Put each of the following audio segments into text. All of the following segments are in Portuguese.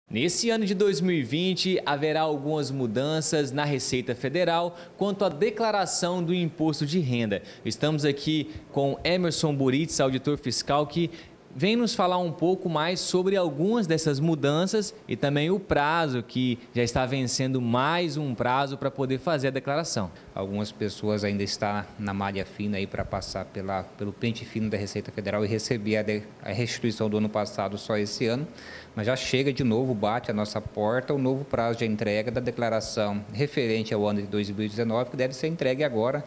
Nesse ano de 2020, haverá algumas mudanças na Receita Federal quanto à declaração do imposto de renda. Estamos aqui com Emerson Buritz, auditor fiscal, que vem nos falar um pouco mais sobre algumas dessas mudanças e também o prazo, que já está vencendo mais um prazo para poder fazer a declaração. Algumas pessoas ainda estão na malha fina aí para passar pelo pente fino da Receita Federal e receber a restituição do ano passado só esse ano, mas já chega de novo, bate a nossa porta o novo prazo de entrega da declaração referente ao ano de 2019, que deve ser entregue agora,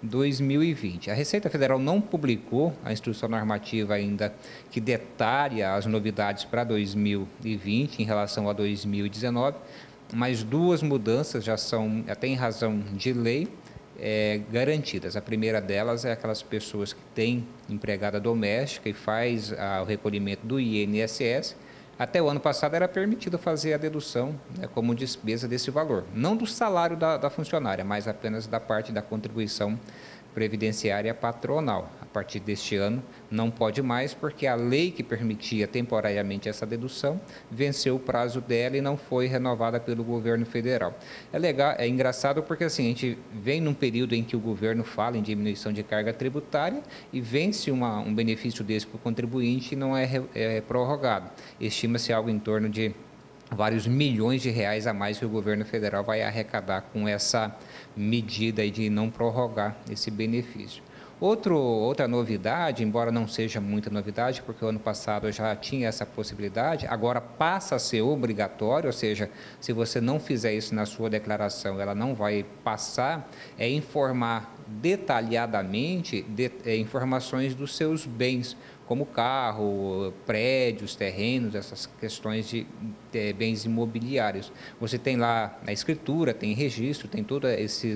2020. A Receita Federal não publicou a instrução normativa ainda que detalha as novidades para 2020 em relação a 2019, mas duas mudanças já têm razão de lei garantidas. A primeira delas é aquelas pessoas que têm empregada doméstica e faz o recolhimento do INSS. Até o ano passado era permitido fazer a dedução como despesa desse valor, não do salário da funcionária, mas apenas da parte da contribuição previdenciária patronal. A partir deste ano não pode mais, porque a lei que permitia temporariamente essa dedução venceu o prazo dela e não foi renovada pelo governo federal. É legal, é engraçado porque assim, a gente vem num período em que o governo fala em diminuição de carga tributária e vence um benefício desse para o contribuinte e não é prorrogado. Estima-se algo em torno de vários milhões de reais a mais que o governo federal vai arrecadar com essa medida aí de não prorrogar esse benefício. Outra novidade, embora não seja muita novidade, porque o ano passado já tinha essa possibilidade, agora passa a ser obrigatório, ou seja, se você não fizer isso na sua declaração, ela não vai passar, é informar detalhadamente informações dos seus bens, como carro, prédios, terrenos, essas questões de bens imobiliários. Você tem lá a escritura, tem registro, tem toda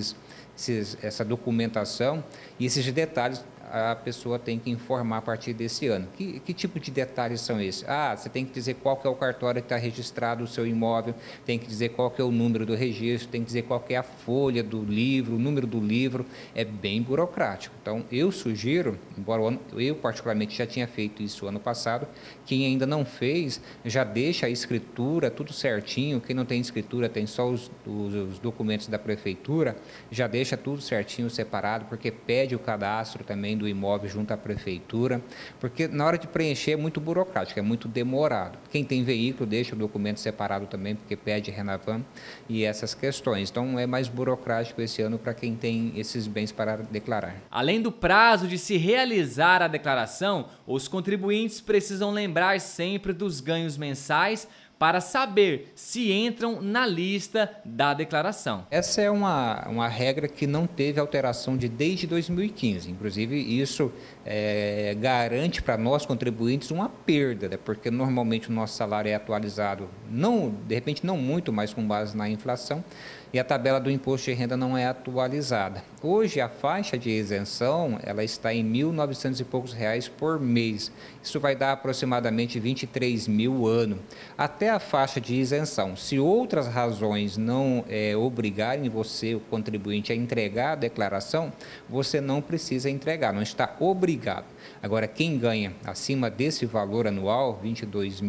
essa documentação e esses detalhes a pessoa tem que informar a partir desse ano. Que tipo de detalhes são esses? Você tem que dizer qual que é o cartório que está registrado o seu imóvel, tem que dizer qual que é o número do registro, tem que dizer qual que é a folha do livro, o número do livro, é bem burocrático. Então, eu sugiro, embora eu particularmente já tinha feito isso ano passado, quem ainda não fez, já deixa a escritura tudo certinho, quem não tem escritura tem só os documentos da prefeitura, já deixa tudo certinho, separado, porque pede o cadastro também do imóvel junto à prefeitura, porque na hora de preencher é muito burocrático, é muito demorado. Quem tem veículo deixa o documento separado também, porque pede Renavan e essas questões. Então é mais burocrático esse ano para quem tem esses bens para declarar. Além do prazo de se realizar a declaração, os contribuintes precisam lembrar sempre dos ganhos mensais para saber se entram na lista da declaração. Essa é uma regra que não teve alteração desde 2015. Inclusive, isso garante para nós contribuintes uma perda, porque normalmente o nosso salário é atualizado, de repente não muito, mas com base na inflação, e a tabela do imposto de renda não é atualizada. Hoje, a faixa de isenção ela está em R$ 1.900 e poucos por mês. Isso vai dar aproximadamente 23 mil ano. Até a faixa de isenção. Se outras razões não obrigarem você, o contribuinte, a entregar a declaração, você não precisa entregar, não está obrigado. Agora, quem ganha acima desse valor anual, R$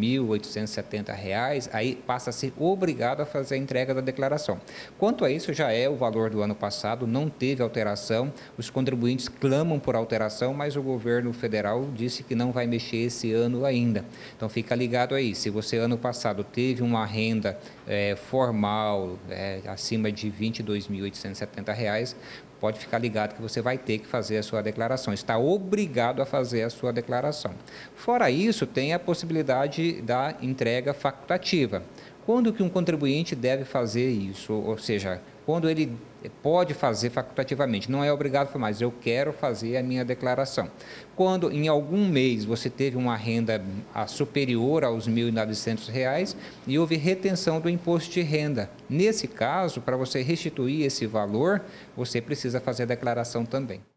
22.870, aí passa a ser obrigado a fazer a entrega da declaração. Quanto a isso, já é o valor do ano passado, não teve alteração, os contribuintes clamam por alteração, mas o governo federal disse que não vai mexer esse ano ainda. Então, fica ligado aí, se você ano passado teve uma renda formal acima de R$ 22.870, pode ficar ligado que você vai ter que fazer a sua declaração, está obrigado a fazer a sua declaração. Fora isso, tem a possibilidade da entrega facultativa. Quando que um contribuinte deve fazer isso? Ou seja, quando ele pode fazer facultativamente, não é obrigado, mas eu quero fazer a minha declaração. Quando em algum mês você teve uma renda superior aos R$ 1.900 e houve retenção do imposto de renda. Nesse caso, para você restituir esse valor, você precisa fazer a declaração também.